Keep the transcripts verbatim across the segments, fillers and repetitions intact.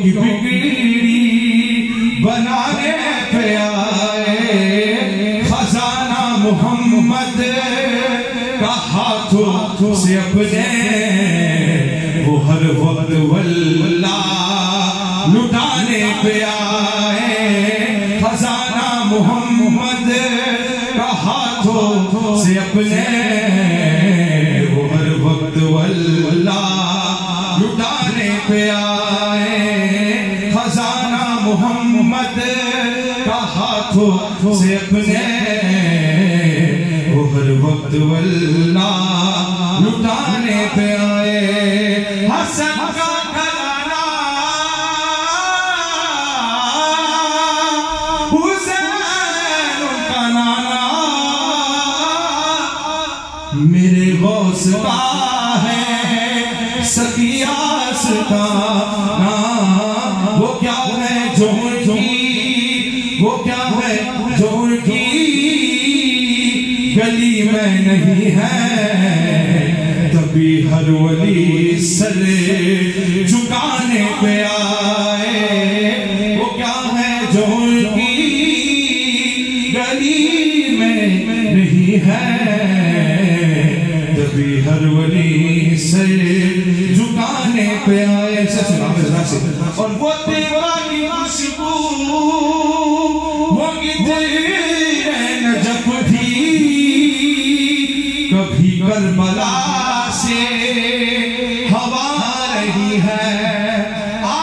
की बिगड़ी बनाने पे आए। खजाना मोहम्मद का हाथों से अपने वो हर वक्त वल्ला लुटाने पे आए। खजाना मोहम्मद का हाथों से अपने वो हर वक्त वल्ला लुटाने पे आए। खजाना मोहम्मद का हाथों से अपने वो हर वक्त वल्ला लुटाने पे आए। हसन का खजाना हुसैन का नाना मेरे गौस का है सकियास का ना। वो क्या है जो उनकी वो क्या है जो उनकी गली में नहीं है। तभी हर वली सरे झुकाने पे आए। वो क्या है जो उनकी गली में नहीं है। तभी हर वली सरे झुकाने पे आए। और वो तेरा की खुशबू वो नजफ थी कभी करबला से हवा रही है। आ,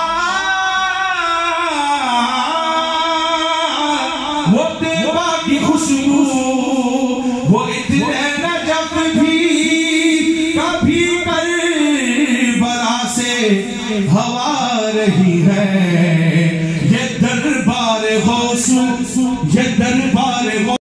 वो तेरा की खुशबू वो इतने नजफ थी कभी करबला से हवा रही है। ये दरबार गौसू ये दरबार